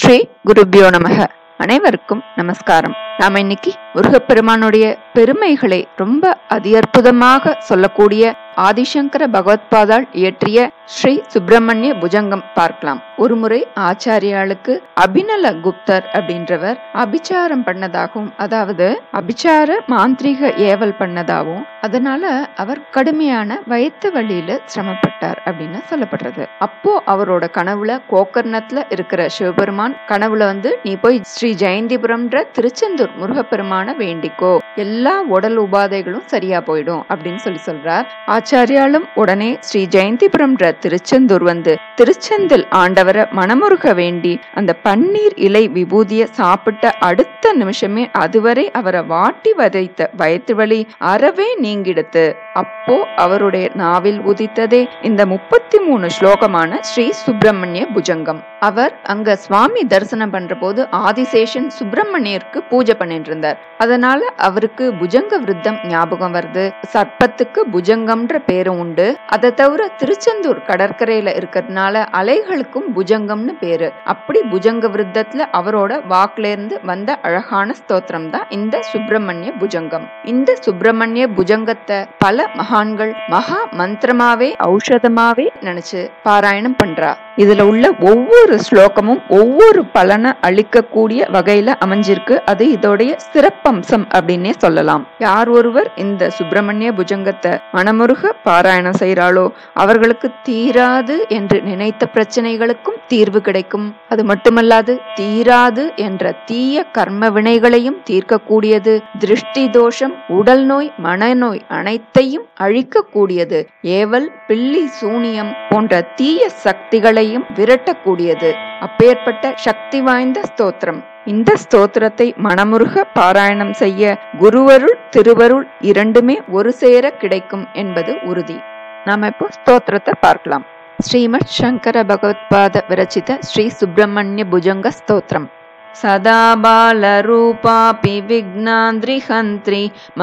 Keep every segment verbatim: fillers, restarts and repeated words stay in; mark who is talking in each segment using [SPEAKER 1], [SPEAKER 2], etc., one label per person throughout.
[SPEAKER 1] ஸ்ரீ குருபியோ நமக. அனைவருக்கும் நமஸ்காரம். நாம இன்னைக்கு முருகப்பெருமானுடைய பெருமைகளை ரொம்ப அதி அற்புதமாக சொல்லக்கூடிய ஆதிசங்கர பகவத்பாதால் இயற்றிய ஸ்ரீ சுப்பிரமணிய புஜங்கம் பார்க்கலாம். ஒரு முறை ஆச்சாரியாளுக்கு அபிநல குப்தர் அப்படின்றவர் அபிச்சாரம் பண்ணதாகவும், அதாவது அபிச்சார மாந்திரிக ஏவல் பண்ணதாகவும், அதனால அவர் கடுமையான வயிற்று வலியில சிரமப்பட்டார் அப்படின்னு சொல்லப்படுறது. அப்போ அவரோட கனவுல கோக்கர்ணத்துல இருக்கிற சிவபெருமான் கனவுல வந்து, நீ போய் ஸ்ரீ ஜெயந்திபுரம்ன்ற திருச்செந்தூர் முருகப்பெருமான வேண்டிக்கோ, எல்லா உடல் உபாதைகளும் சரியா போயிடும் அப்படின்னு சொல்லி சொல்றார். ஆச்சாரியாலும் உடனே ஸ்ரீ ஜெயந்திபுரம் திருச்செந்தூர் வந்து திருச்செந்தில் ஆண்டவரை மனமுருக வேண்டி அந்த பன்னீர் இலை விபூதிய சாப்பிட்ட அடுத்த நிமிஷமே அதுவரை அவரை வாட்டி வதைத்த வயிற்று வலி அறவே நீங்கிடுத்து. அப்போ அவருடைய நாவில் உதித்ததே இந்த முப்பத்தி மூணு ஸ்லோகமான ஸ்ரீ சுப்பிரமணிய புஜங்கம். அவர் அங்க சுவாமி தரிசனம் பண்ற போது ஆதிசேஷன் சுப்பிரமணியருக்கு பூஜை பண்ணிட்டு இருந்தார். அதனால அவருக்கு புஜங்க விருத்தம் ஞாபகம் வருது. சர்ப்பத்துக்கு புஜங்கம்ன்ற பேரும் உண்டு. அதை தவிர திருச்செந்தூர் கடற்கரையில இருக்கிறதுனால அலைகளுக்கும் புஜங்கம்னு பேரு. அப்படி புஜங்க விருத்தத்துல அவரோட வாக்குல இருந்து வந்த அழகான ஸ்தோத்திரம் தான் இந்த சுப்பிரமணிய புஜங்கம். இந்த சுப்பிரமணிய புஜங்கத்தை பல மகான்கள் மகா மந்திரமாவே ஔஷதமாவே நினைச்சு பாராயணம் பண்றா. இதுல உள்ள ஒவ்வொரு ஸ்லோகமும் ஒவ்வொரு பலனை அளிக்கக்கூடிய வகையில அமைஞ்சிருக்கு. அது இதோடைய சிறப்பம்சம் அப்படின்னே சொல்லலாம். யார் ஒருவர் இந்த சுப்பிரமணிய புஜங்கத்தை மனமுருக பாராயணம் செய்யறாளோ அவர்களுக்கு தீராது என்று நினைத்த பிரச்சனைகளுக்கும் தீர்வு கிடைக்கும். அது மட்டுமல்லாது தீராது என்ற தீய கர்ம வினைகளையும் தீர்க்கக்கூடியது. திருஷ்டி தோஷம், உடல் நோய், மனநோய் அனைத்தையும் அழிக்கக்கூடியது. ஏவல், பில்லி, சூனியம் போன்ற தீய சக்திகளையும் விரட்டக்கூடியது. அப்பேற்பட்ட சக்தி வாய்ந்த ஸ்தோத்திரம். இந்த ஸ்தோத்திரத்தை மனமுருக பாராயணம் செய்ய குருவருள் திருவருள் இரண்டுமே ஒரு சேர கிடைக்கும் என்பது உறுதி. நாம இப்போ ஸ்தோத்திரத்தை பார்க்கலாம். ஸ்ரீமத் சங்கர பகவத்பாத விரச்சித ஸ்ரீ சுப்பிரமணிய புஜங்க ஸ்தோத்திரம். சதா பால ரூபாபி விக்னாந்திரிஹந்த்ரி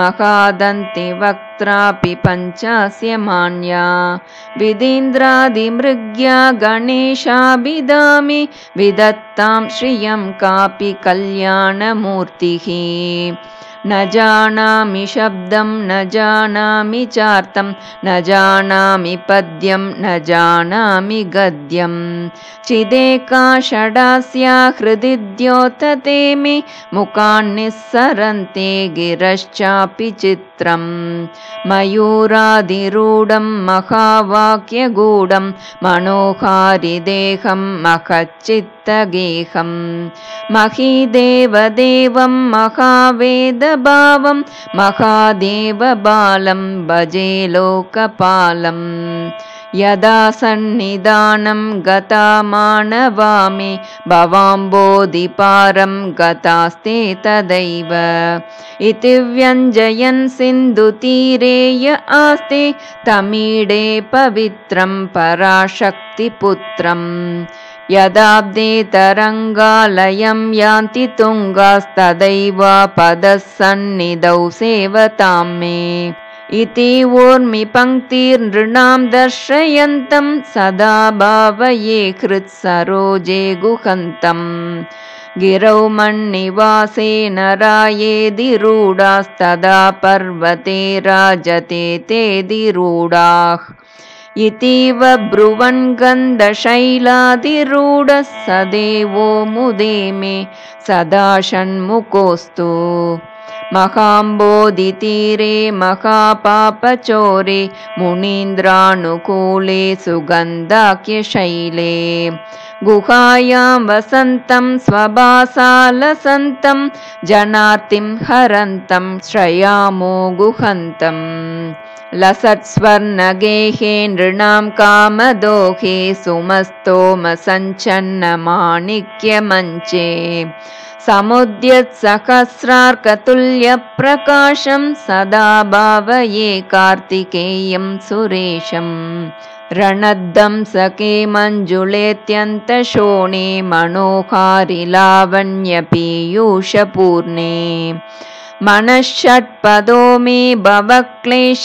[SPEAKER 1] மகாதந்தி வக்த்ராபி பஞ்சாஸ்ய மான்யா விதீந்திராதி மிருக்யா கணேஷாபிதாமி விதத்தாம் ஸ்ரீயம் காபி கல்யாண மூர்த்திஹி. ந ஜானாமி சப்தம் ந ஜானாமி சார்த்தம் ந ஜானாமி பத்யம் ந ஜானாமி கத்யம் சிதேகா ஷடாஸ்யா ஹ்ருதி த்யோததே மே முகான் நிஸ்ஸரந்தே கிரஷ்சாபி சித்ரம் மயூராதிரூடம் மகாவாக்யகூடம் மனோகாரி தேகம் மகச்சித்தகேகம் மஹிதேவதேவம் மகாவேத பாவம் மகாதேவ பாலம் பஜே லோகபாலம். யதா சந்நிதானம் கதா மானவாமி பவாம்போதி பாரம் கதாஸ்தே ததைவ இதி வ்யஞ்சயன் சிந்து தீரேய ஆஸ்தே தமிடே பவித்ரம் பராசக்தி புத்ரம். யதாப்தே தரங்காலயம் யாந்தி துங்காஸ்ததைவா பதசந்நிதௌ சேவதாம் மே இதி ஊர்மி பங்க்திர் நிருணாம் தர்ஷயந்தம் சதா பாவயே கிருத் சரோஜே குஹந்தம். गिरौ मन्निवासे नरायेदिरूढास्तदा पर्वते राजते तेदिरूढाः इतीव ब्रुवन् गन्धशैलादिरूढः सदेवो मुदे मे सदा षण्मुखोऽस्तु. महाम्बोधितीरे महापापचोरे मुनीन्द्रानुकूले सुगन्धाख्यशैले गुहायां वसन्तं स्वभासालसन्तं जनार्तिं हरन्तं श्रयामो गुहन्तम्. लसत्स्वर्णगेहे नृणां कामदोहे सुमस्तोमसञ्चन्नमाणिक्यमञ्चे समुद्यत्सहस्रार्कतुल्यप्रकाशं सदा भावये कार्तिकेयं सुरेशम्. रणद्धंसके मञ्जुलेत्यन्तशोणे मनोहारि लावण्यपीयूषपूर्णे मनःषट्पदो मे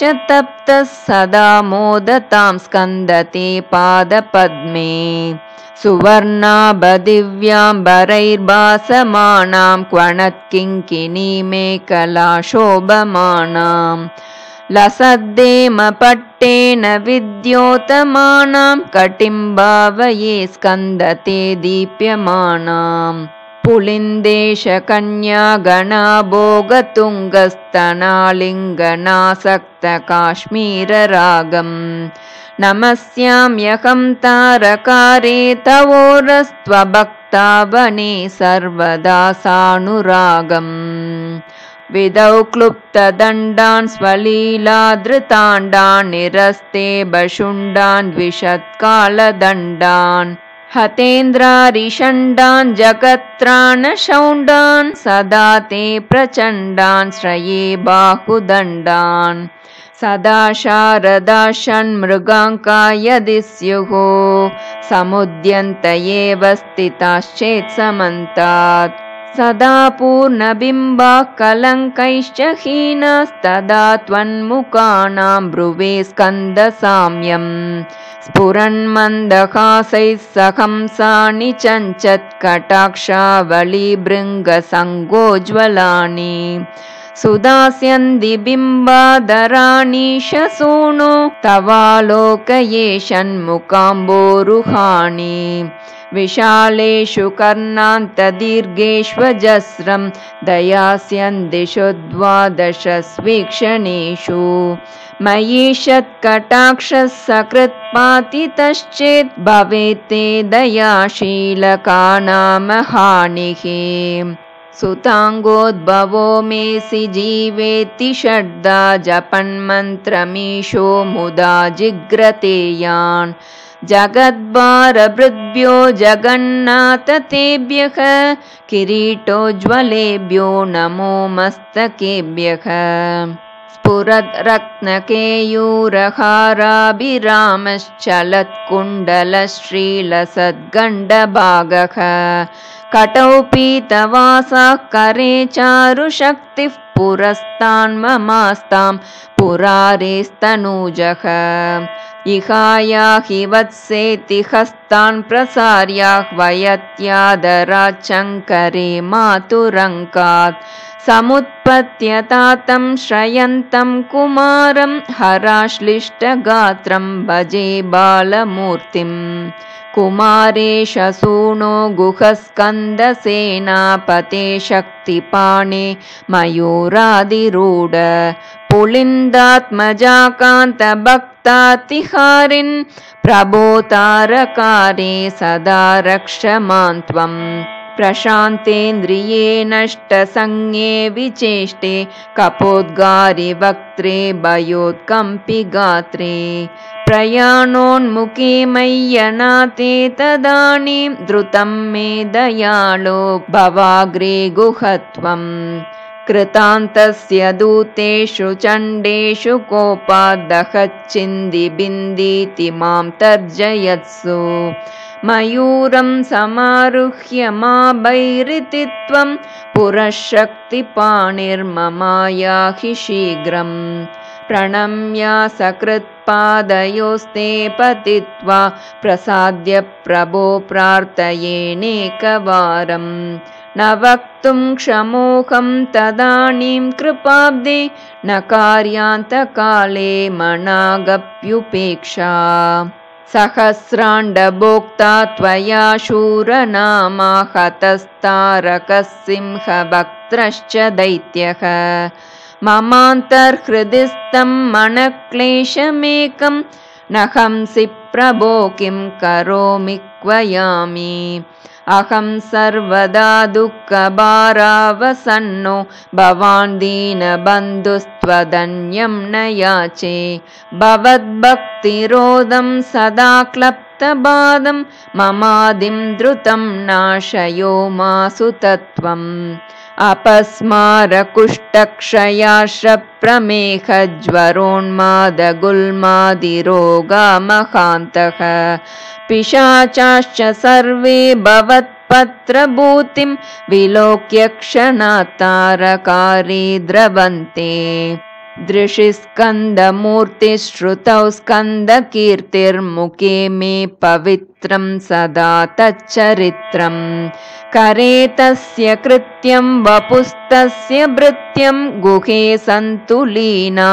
[SPEAKER 1] भवक्लेशतप्तः सदा मोदतां स्कन्दते पादपद्मे. सुवर्णाभदिव्याम्बरैर्भासमानां क्वणत्किङ्किणीमेखलाशोभमानां लसद्देमपट्टेन विद्योतमानां कटिं भावये स्कन्दते दीप्यमानाम् पुलिन्देशकन्यागणाभोगतुङ्गस्तनालिङ्गनासक्तकाश्मीररागम् नमस्याम्यहं तारकारे तवोरस्त्वभक्तावने सर्वदा सानुरागम् विदौ क्लुप्तदण्डान् स्वलीलाधृताण्डान् निरस्ते बशुण्डान् द्विषत्कालदण्डान् हतेन्द्रारिषण्डान् जगत्त्राणशौण्डान् सदा ते प्रचण्डान् श्रये बाहुदण्डान् सदा शारदा षण्मृगाङ्का यदि स्युः समुद्यन्त एव स्थिताश्चेत् समन्तात् सदा पूर्णबिम्बाः कलङ्कैश्च हीनास्तदा त्वन्मुखानां ब्रुवे स्कन्दसाम्यम् स्फुरन्मन्दहासैः सहंसानि चञ्चत्कटाक्षावलिभृङ्गसङ्गोज्ज्वलानि सुदास्यन्ति बिम्बादराणि शसूनो तवालोकये षण्मुखाम्बोरुहाणि विशालेषु कर्णान्तदीर्घेष्वजस्रं दयास्यन्दिषु द्वादशस्वीक्षणेषु मयीषत्कटाक्षः सकृत्पातितश्चेत् भवेत् ते दयाशीलकानामहानिः सुताङ्गोद्भवो मेसि जीवेति षड्धा जपन्मन्त्रमीशो मुदा जिघ्रते यान् जगद्भारभृद्भ्यो जगन्नाथ तेभ्यः किरीटोज्ज्वलेभ्यो नमो मस्तकेभ्यः स्फुरद्रत्नकेयूरहाराभिरामश्चलत्कुण्डलश्रीलसद्गण्डभागः कटौ पीतवासः करे चारुशक्तिः पुरस्तान्ममास्तां पुरारेस्तनूजः इहायाहि वत्सेति हस्तान् प्रसार्याह्वयत्यादराच्चङ्करे मातुरङ्कात् समुत्पत्यतातं श्रयन्तं कुमारं हराश्लिष्टगात्रं भजे बालमूर्तिम् कुमारेश सूनो गुहस्कन्दसेनापते शक्तिपाणे मयूरादिरूढ पुलिन्दात्मजाकान्तभक्तातिहारिन् प्रभोतारकारे सदा रक्ष मां त्वम् प्रशान्तेन्द्रिये नष्टसंज्ञे विचेष्टे कपोद्गारि वक्त्रे भयोत्कम्पि गात्रे प्रयाणोन्मुखे मय्यनाथे तदानीं द्रुतं मे दयालो भवाग्रे गुहत्वम् कृतान्तस्य दूतेषु चण्डेषु कोपाद्दहच्चिन्धि बिन्दीति मां तर्जयत्सु मयूरं समारुह्य माभैरिति त्वं पुरः शक्तिपाणिर्ममायाहि शीघ्रम् प्रणम्य सकृत्पादयोस्ते पतित्वा प्रसाद्य प्रभो प्रार्थयेनेकवारम् न वक्तुं क्षमोऽहं तदानीं कृपाब्धे न कार्यान्तकाले मनागप्युपेक्षा सहस्राण्डभोक्ता त्वया शूरनामा हतस्तारकः सिंहवक्त्रश्च दैत्यः ममान्तर्हृदिस्थं मनक्लेशमेकं न हंसि प्रभो किं करोमि क्वयामि अहं सर्वदा दुःखभारावसन्नो भवान् दीनबन्धुस्त्वदन्यं न याचे भवद्भक्तिरोधं सदा क्लप्तबाधं ममादिं द्रुतं नाशयो मासु तत्त्वम् अपस्मारकुष्ठक्षयाश्रप्रमेहज्वरोन्मादगुल्मादिरोगा महान्तः पिशाचाश्च सर्वे भवत्पत्रभूतिं विलोक्य क्षणात् तारकारे द्रवन्ते दृशि स्कन्दमूर्तिश्रुतौ स्कन्दकीर्तिर्मुखे मे पवित्रं सदा तच्चरित्रम् करे तस्य कृत्यं वपुस्तस्य भृत्यं गुहे सन्तु लीना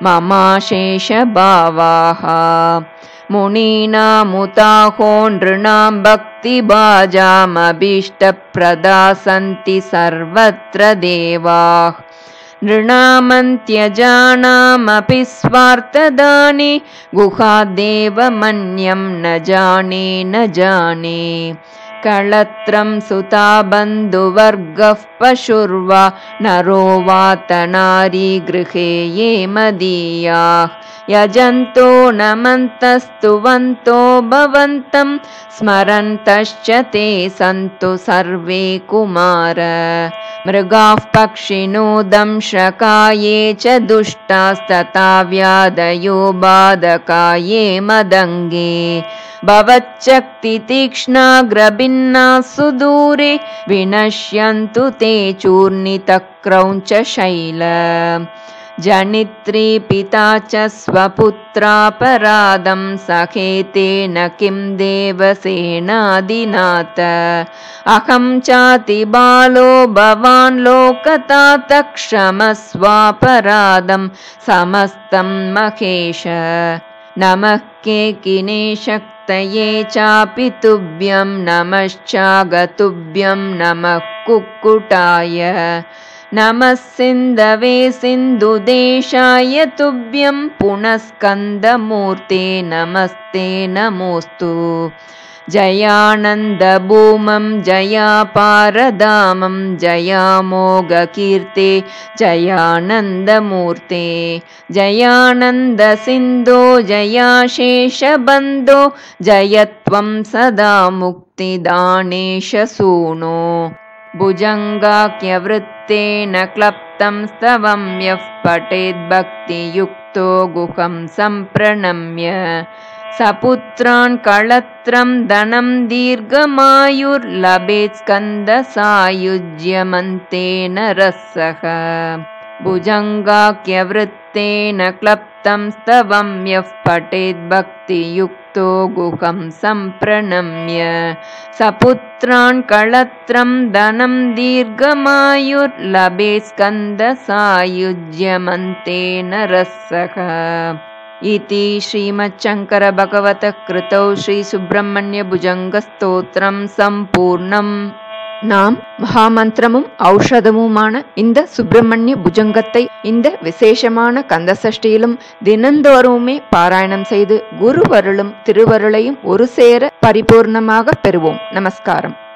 [SPEAKER 1] ममाशेषभावाः मुनीनामुताहो नृणां भक्तिभाजामभीष्टप्रदा सन्ति सर्वत्र देवाः नृणामन्त्यजानामपि स्वार्थदाने गुहादेव मन्यं न जाने न जाने कळत्रं सुता बन्धुवर्गः पशुर्वा नरो वात नारी गृहे ये मदीयाः यजन्तो नमन्तस्तुवन्तो भवन्तं स्मरन्तश्च ते सन्तु सर्वे कुमार मृगाः पक्षिणो दंशकाये च दुष्टास्तथा व्याधयो बाधकाये मदङ्गे भवच्चक्तितीक्ष्णाग्रभिन्ना सुदूरे विनश्यन्तु ते चूर्णितक्रौञ्च शैल जनित्री पिता च स्वपुत्रापराधं सखेतेन किं देवसेनादिनाथ अहं चाति बालो भवान् लोकतातः क्षमस्वापराधं समस्तं महेश नमः केकिने शक्तये चापि तुभ्यं नमश्चागतुभ्यं नमः कुक्कुटाय नमः सिन्धवे सिन्धुदेशाय तुभ्यं पुनस्कन्दमूर्ते नमस्ते नमोस्तु जयानन्दभूमं जयापारधामं जयामोघकीर्ते जयानन्दमूर्ते जयानन्दसिन्धो जयाशेषबन्धो जयत्वं सदा मुक्तिदानेश सूनो भुजङ्गाख्यवृत्तेन क्लप्तं स्तवं यः पठेद्भक्तियुक्तो गुहं सम्प्रणम्य सपुत्रान् कळत्रं धनं दीर्घमायुर्लभेत् स्कन्दसायुज्यमन्तेन रसः भुजङ्गाख्यवृत्तेन क्लप्तं स्तवं यः पठेद्भक्तियुक्तो गुहं सम्प्रणम्य सपुत्रान् कळत्रं धनं दीर्घमायुर्लभेत् स्कन्दसायुज्यमन्तेन रसः इति श्रीमच्छङ्करभगवतः कृतौ श्रीसुब्रह्मण्य भुजङ्गस्तोत्रं सम्पूर्णम् நாம் மகாமந்திரமும் ஔஷதமுமான இந்த சுப்பிரமணிய புஜங்கத்தை இந்த விசேஷமான கந்தசஷ்டியிலும் தினந்தோறுமே பாராயணம் செய்து குருவருளும் திருவருளையும் ஒரு சேர பரிபூர்ணமாக பெறுவோம். நமஸ்காரம்.